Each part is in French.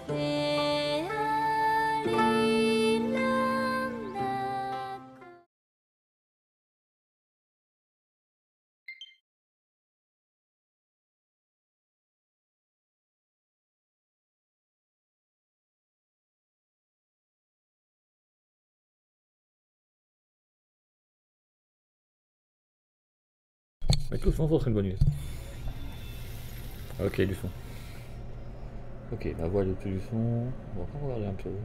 Mettre le son, ça serait une bonne idée. Ok, du son. Ok, ma voix est au-dessus du son. On va pas regarder un peu.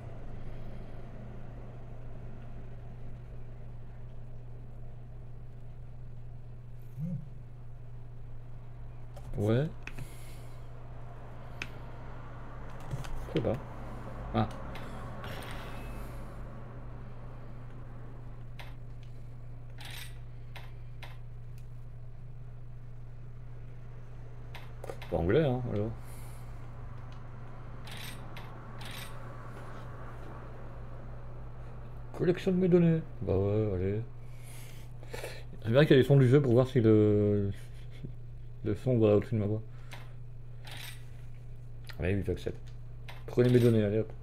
Ouais. Je sais pas. Ah. Pas anglais, hein, alors. Collection de mes données. Bah ouais, allez. C'est vrai qu'il y a les sons du jeu pour voir si le son va au-dessus de ma voix. Allez, oui, j'accepte. Prenez mes données, allez hop.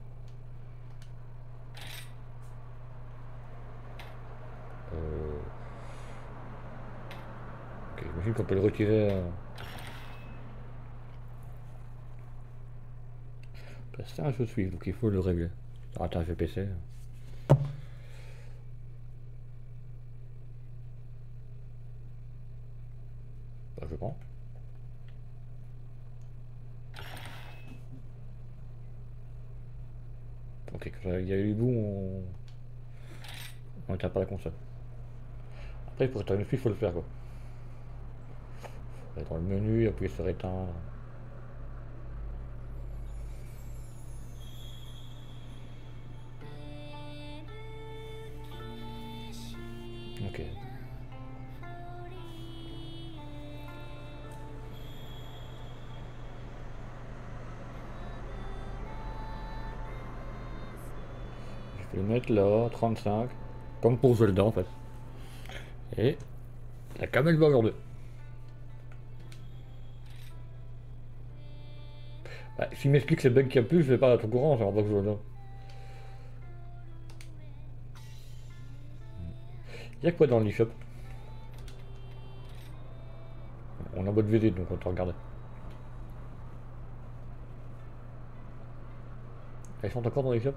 Euh, ok, j'imagine qu'on peut le retirer. C'est un jeu de suivre, donc il faut le régler. Ah, attends, VPC. Bah, je prends. Ok, il y a eu bout, on n'éteint pas la console. Après, pour éteindre le fil, il faut le faire quoi. Faut aller dans le menu, appuyer sur éteindre. Ok. Je vais le mettre là, 35. Comme pour Zelda en fait. Et la Camel Burger 2. Bah, s'il m'explique c'est le bug qu'il y a plus, je vais pas être au courant, ça va pas que Zelda. Il y a quoi dans l'eShop? On a votre visite donc on te regarder. Elles sont encore dans l'eShop?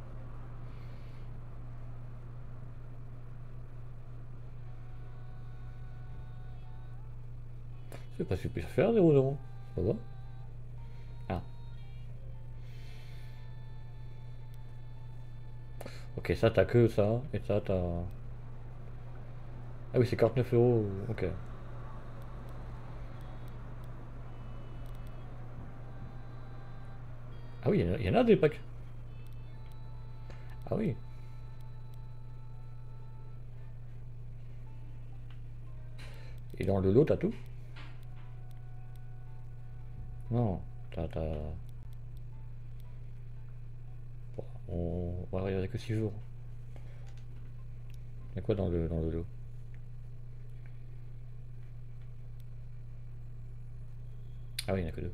C'est pas super faire 0,0. Ça va? Ah. Ok, ça t'as que ça, et ça t'as. Ah oui, c'est 49 euros. Ok. Ah oui, il y en a des packs. Ah oui. Et dans le lot, t'as tout? Non. T'as. Bon, on va regarder que 6 jours. Il y a quoi dans le lot? Ah oui, il n'y en a que deux.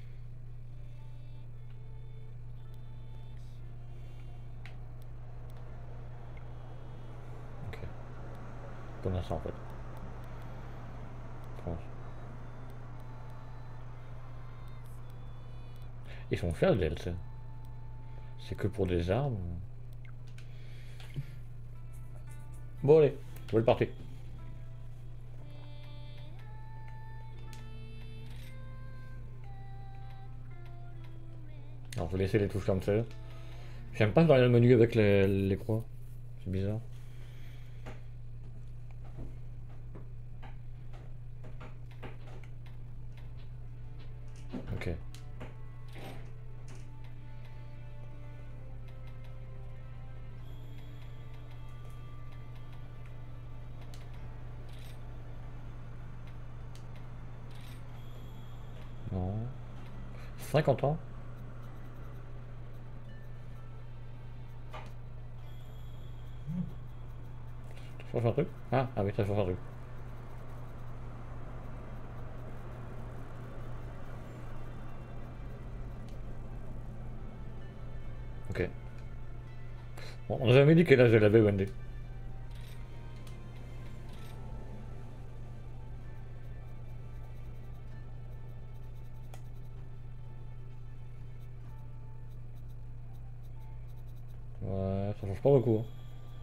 Ok. Comme ça en fait. France. Ils sont chers les DLC. C'est que pour des armes. Bon allez, je vais le partir. Alors je vais laisser les touches comme ça. J'aime pas dans le menu avec les croix. C'est bizarre. Ok. Non. 50 ans. Ça change un truc? Ah oui, ça change un truc. Ok. Bon, on n'a jamais dit quel âge elle avait, Wendy. Ouais, ça change pas beaucoup, hein.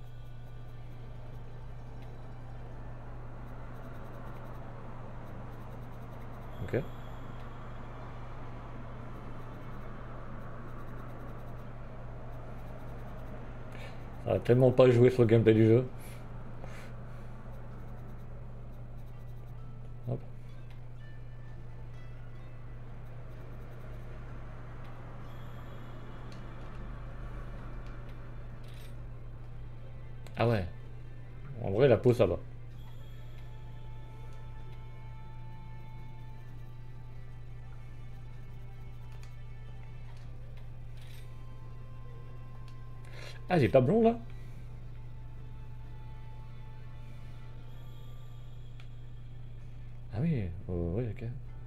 Ok. Ça a tellement pas joué sur le gameplay du jeu. Hop. Ah ouais. En vrai, la peau, ça va. Ah, j'ai pas blond, là? Ah oui, oui, ok.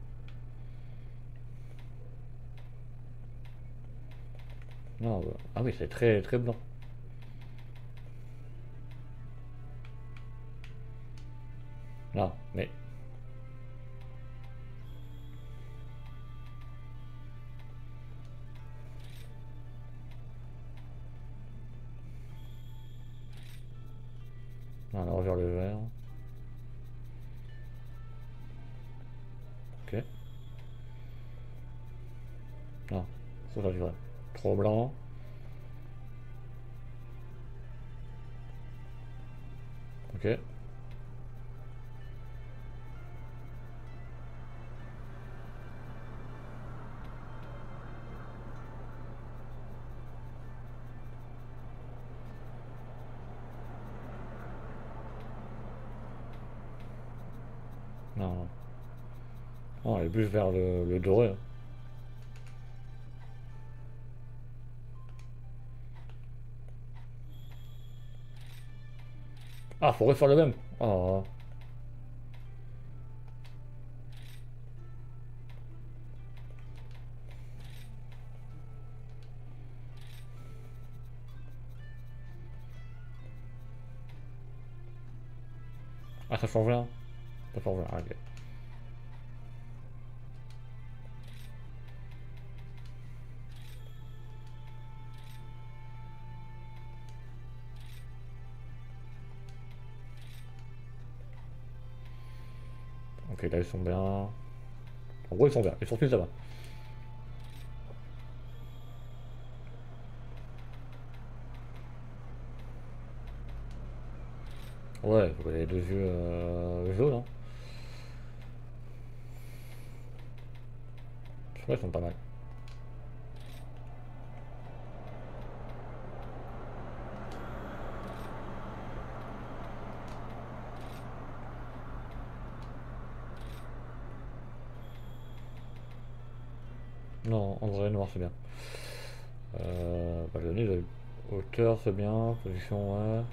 Non, ah oui, c'est très, très blanc. Non, mais... Non, alors, vers le vert. Ok. Non, ça, ça, je dirais. Trop blanc. Ok. Non, non. Non, elle est plus vers le doré, hein. Ah, faut refaire le même. Oh. Ah, ça change rien. Ça change rien, ok. Ok, là, ils sont bien. En gros, ils sont bien. Ils sont plus, ça va. Ouais, les deux yeux jaunes, hein. Je crois qu'ils sont pas mal. Non, en vrai, noir, c'est bien. Bah, le nez, hauteur, c'est bien. Position, ouais.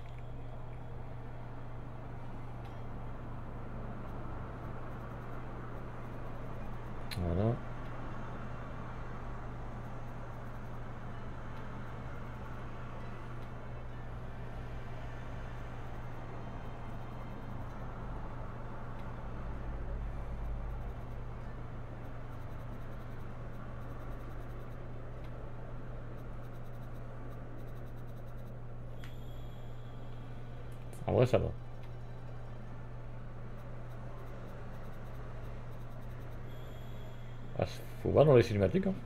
Voilà. En vrai, ça va. Ah, faut voir dans les cinématiques, hein.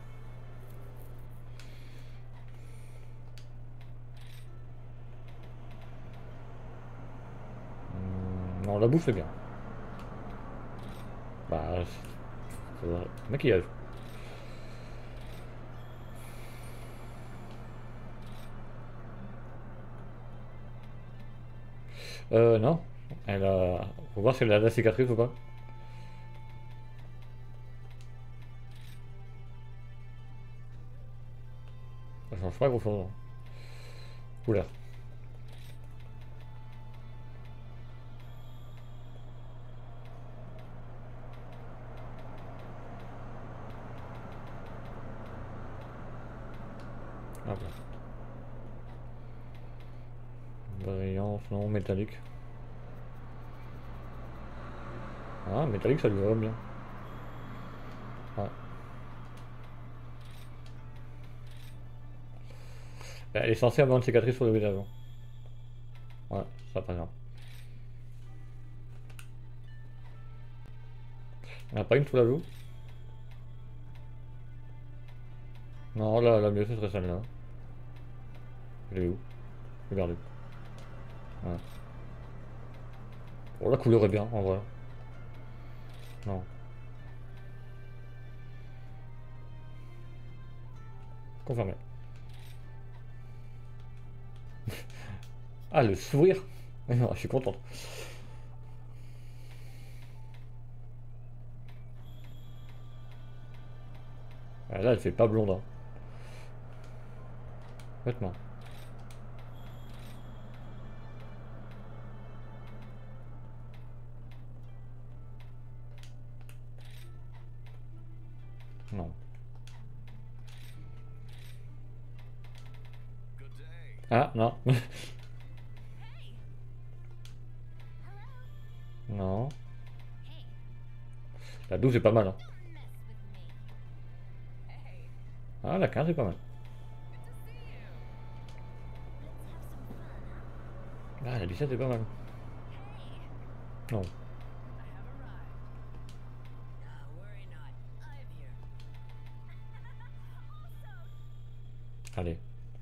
Non, la bouffe, c'est bien. Bah, maquillage. Non. Elle a... Faut voir si elle a la cicatrice ou pas. Ça change pas grand-chose, hein. Oula. Hop là. Brillance, non, métallique. Ah, métallique, ça lui va bien. Ouais. Elle est censée avoir une cicatrice sur le visage. Ouais, ça pas grave. On a pas une sous la joue? Non, la mieux ce serait celle-là. Elle est où? Regardez. Ouais. Oh, la couleur est bien, en vrai. Non. Confirmé. Ah, le sourire! Non, je suis contente. Ah, là, elle fait pas blonde, hein. Vêtements. Non. Ah, non. Non. La 12 est pas mal, hein. Ah, la 15 est pas mal. Ah, la 17 est pas mal. Non. Allez.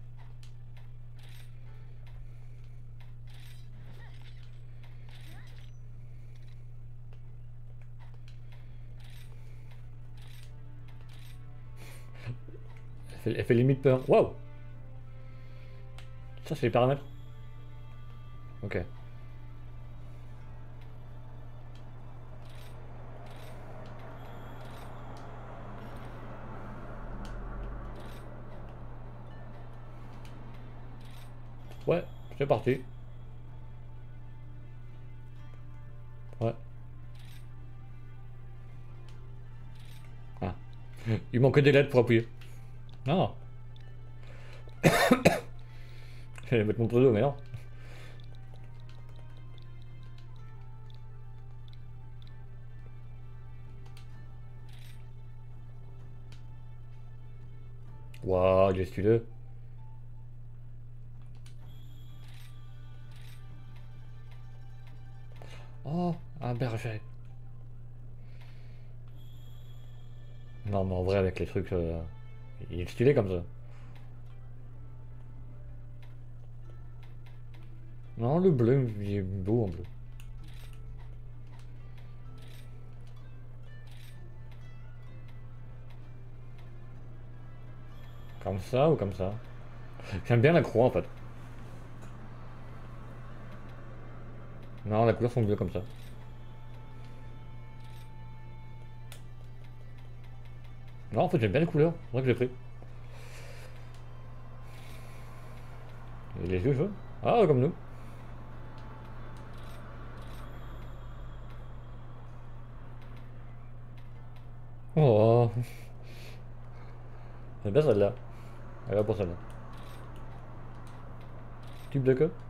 Elle fait limite peur. Waouh! Ça, c'est les paramètres? Ok. Ouais, c'est parti. Ouais. Ah. Il manque des lettres pour appuyer. Non. J'allais mettre mon pseudo, mais non. Waouh, il est stylé. Oh, un berger. Non, mais en vrai, avec les trucs, il est stylé comme ça. Non, le bleu, il est beau en bleu. Comme ça ou comme ça? J'aime bien la croix en fait. Non, la couleur sont mieux comme ça. Non, en fait, j'aime bien les couleurs. C'est vrai que j'ai pris. Et les yeux jaunes. Ah, comme nous. Oh, j'aime bien celle-là. Elle va pour celle-là. Type de queue?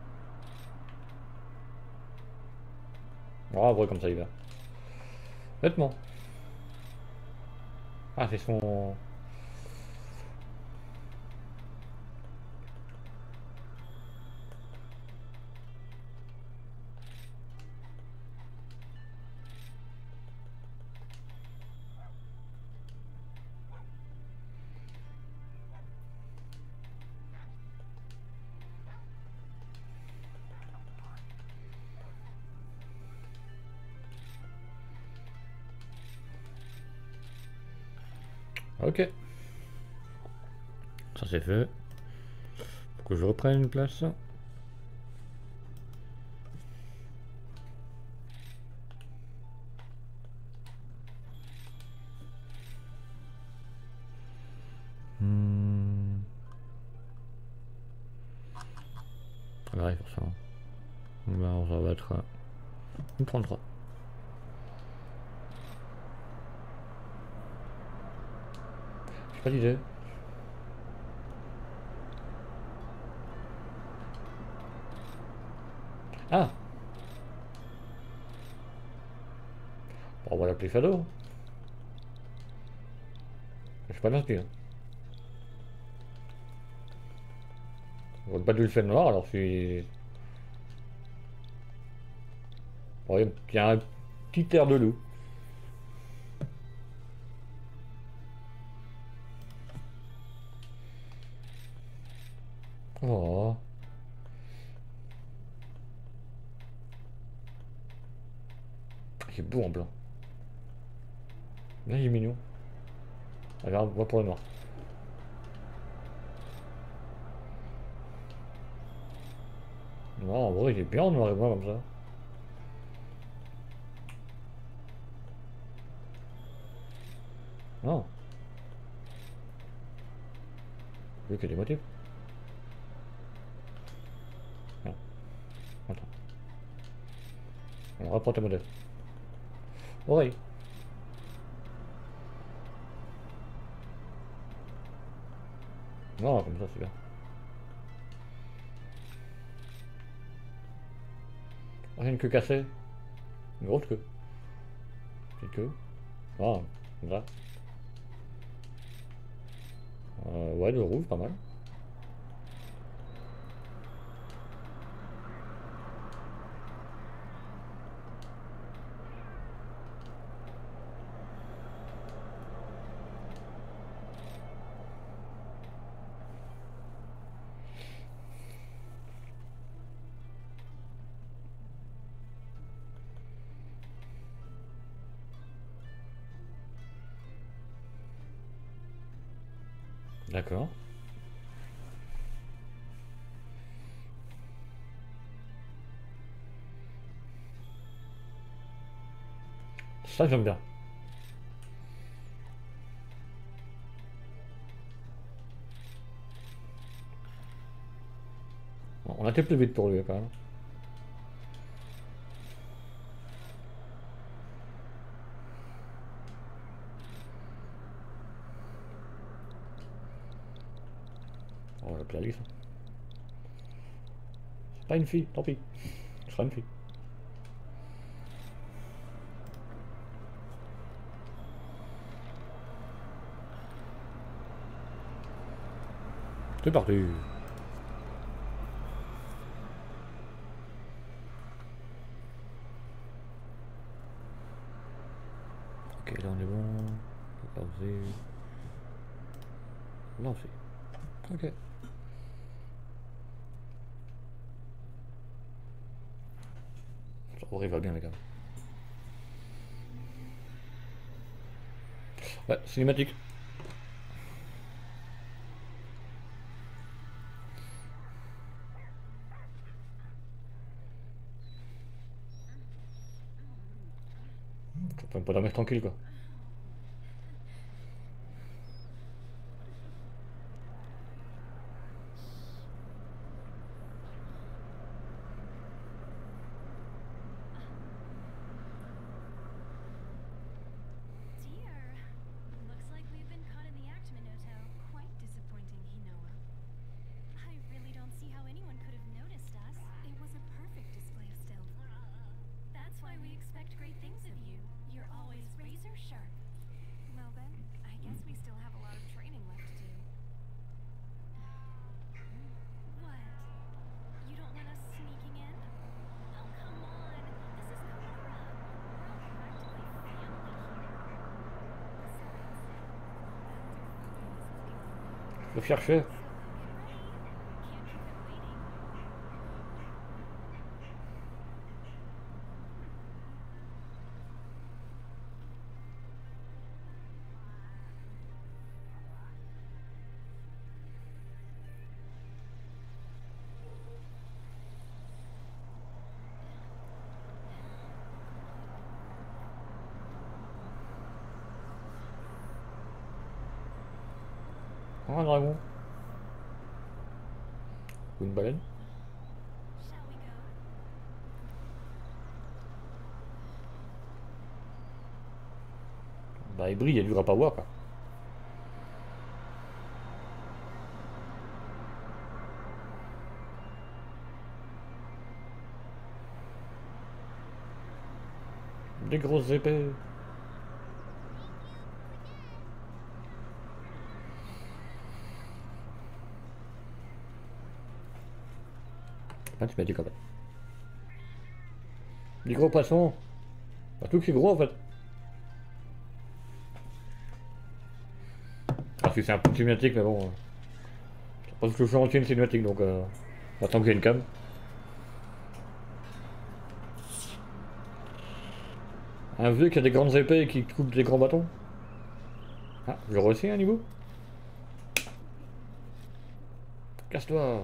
Oh, en vrai, comme ça, il va. Vêtements. Ah, c'est son. Ok, ça c'est fait. Faut que je reprenne une place. Hmm. Ouais, forcément. Ben, ça va être une 33. J'ai pas d'idée. Ah, bon, on va l'appeler Shadow. Je suis pas gentil. Hein. On va pas du le noir, alors je suis. Ouais, il y a un petit air de loup. Oh, il est beau en blanc. Là, il est mignon. Regarde, on va pour le noir. Non, en vrai, il est bien en noir et blanc comme ça. Non, vu qu'il y a des motifs. Non, attends. On reprend tes modèles. Oreille. Non, comme ça, c'est bien. Ah, j'ai une queue cassée. Une grosse queue. Petite queue. Ah, comme ça. Ouais, le rouge, pas mal. D'accord. Ça, j'aime bien. Bon, on a été plus vite pour lui, quand même. On va l'appeler Alice. C'est pas une fille, tant pis. Ce sera une fille. C'est parti. Ok, là on est bon. Lancer. Lancer. Ok. Ça va bien, les gars. Ouais, cinématique. Ça peut pas dormir tranquille, quoi. Dear, looks like we've been caught in the act, Minoto. Quite disappointing, Hinoa. I really don't see how anyone could have noticed us. It was a perfect display of stealth. That's why we expect great things of you. You're always razor sharp. Well then, I guess we still have a lot of training left to do. What? You don't want us sneaking in? Oh, come on. This is Kaora. We're all practically family here. Le chercher. So go get ready. Can't keep them waiting. Un dragon. Ou une baleine. Shall we go? Bah, il brille, il durera pas voir, quoi. Des grosses épées. Pas tu m'as dit quand même. Des gros poissons. Bah, tout qui est gros en fait. Ah si c'est un peu cinématique mais bon. Je pense que je suis entier une cinématique donc attends que j'ai une cam. Un vieux qui a des grandes épées et qui coupe des grands bâtons. Ah, je réussis un niveau. Casse-toi.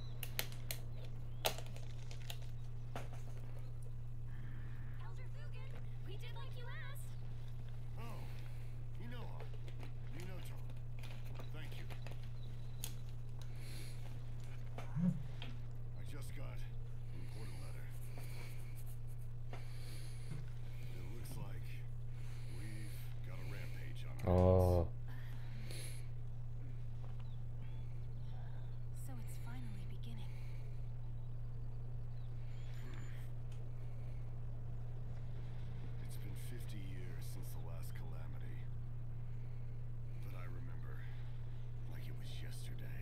Elder Fugan, we did like you asked. Oh, Minato. Thank you. I just got an important letter. It looks like we've got a rampage on our hands. Oh. So it's finally beginning. It's been 50 years since the last calamity. But I remember like it was yesterday.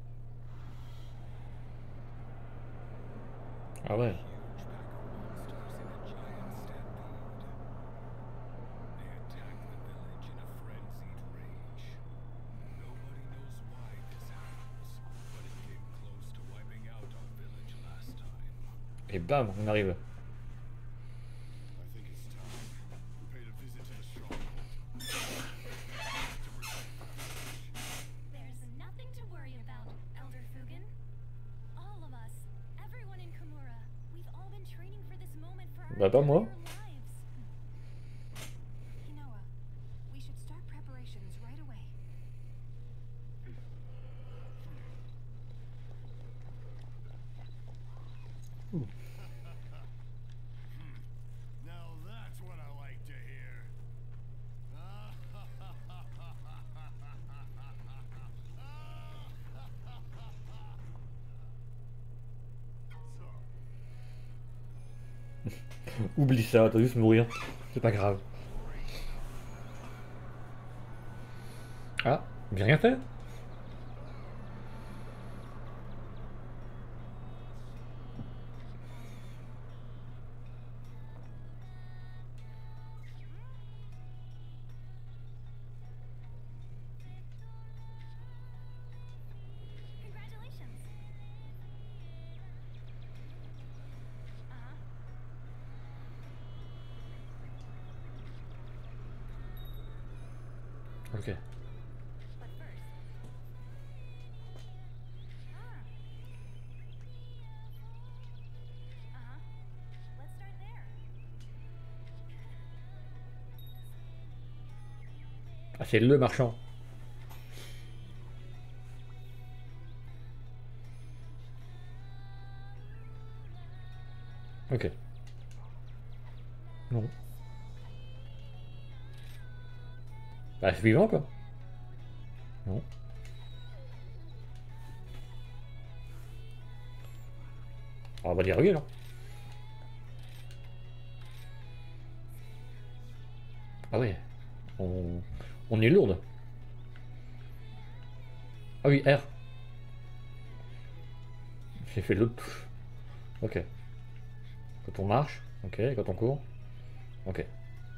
Ah ouais. Huge pack of monsters in a giant stampede. They attacked the village in a frenzied rage. Nobody knows why this happens, but it came close to wiping out our village last time. Et bam, on arrive. I think it's time we paid a visit to the stronghold. To protect the village. There's nothing to worry about, Elder Fugan. All of us, everyone in Kamura, we've all been training for this moment for our Bah pas moi. entire lives. Hinoa, we should start preparations right away. Now that's what I like to hear. Oublie ça, t'as juste mourir. C'est pas grave. Ah, j'ai rien fait. Congratulations. Uh-huh. Ok. But first. Ah. Uh-huh. Let's start there. Ah, c'est le marchand. Ok. Non. Bah, suivant quoi. Non. On va dialoguer là. Ah ouais. On est lourde. Ah oui, R. J'ai fait l'autre touche. Ok. Quand on marche. Ok. Quand on court. Ok.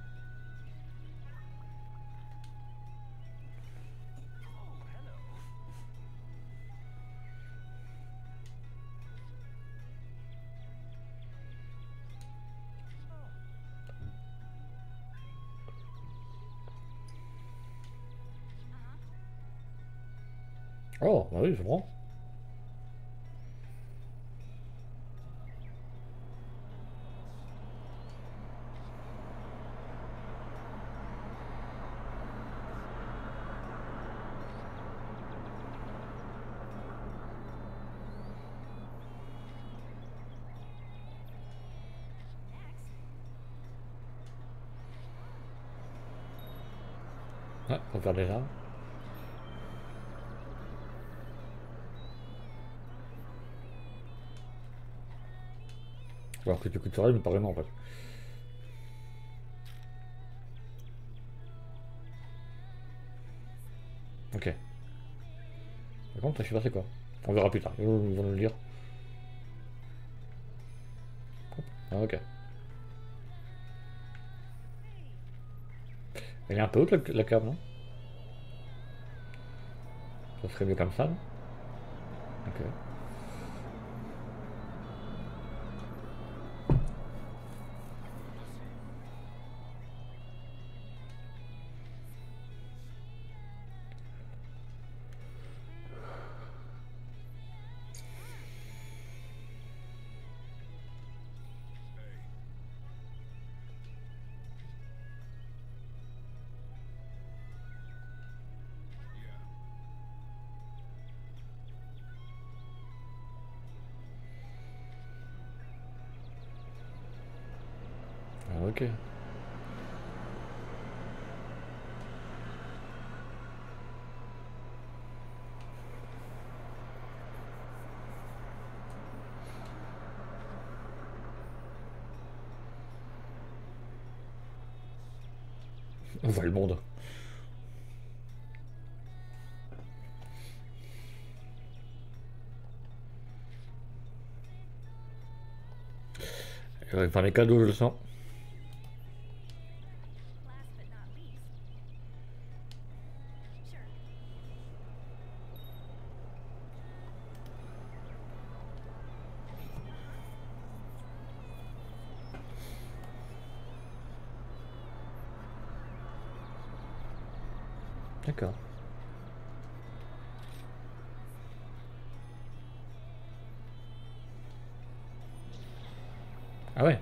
Oh, bah oui, je prends. Ouais, on va faire déjà. Alors que tu culturel me paraît non en fait. Par contre, je sais pas c'est quoi. On verra plus tard, ils vont nous le dire. Ah, ok. Elle est un peu haute la cave, non? Ça serait mieux comme ça, non? Ok. Ah, ok. On voit le monde. Enfin, les cadeaux, je le sens. Last but not least. Sure. D'accord. Ah ouais.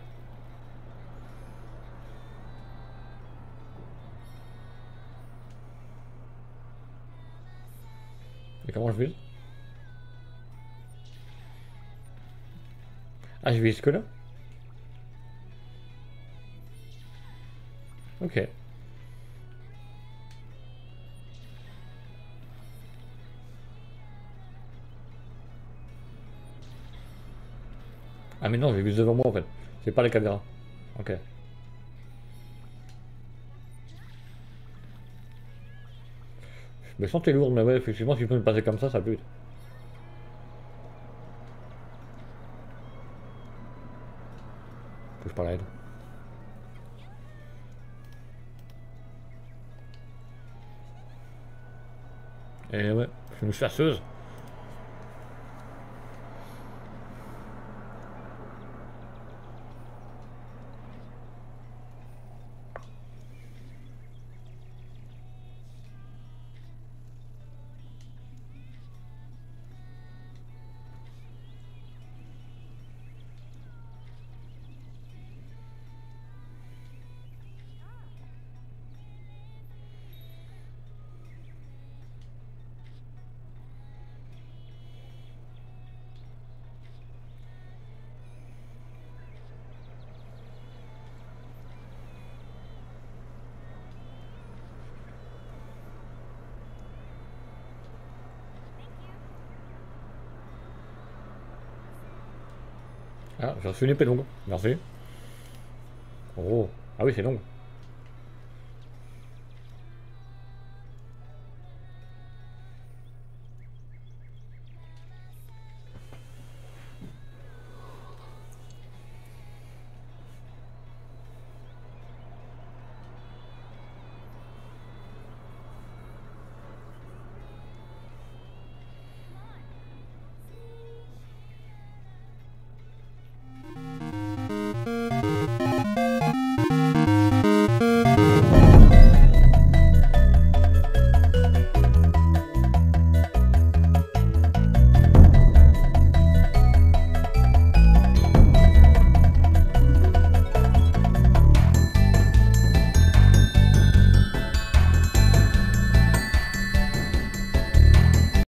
Et comment je vise? Ah, je vise que là? Ok. Ah mais non, j'ai vise devant moi en fait. C'est pas la caméra. Ok. Je me sentais lourd, mais ouais, effectivement, si je peux me passer comme ça peut vite. Faut que je parle à elle. Et ouais, je suis une chasseuse. Ah, j'ai reçu une épée longue. Merci. Oh. Ah oui, c'est long.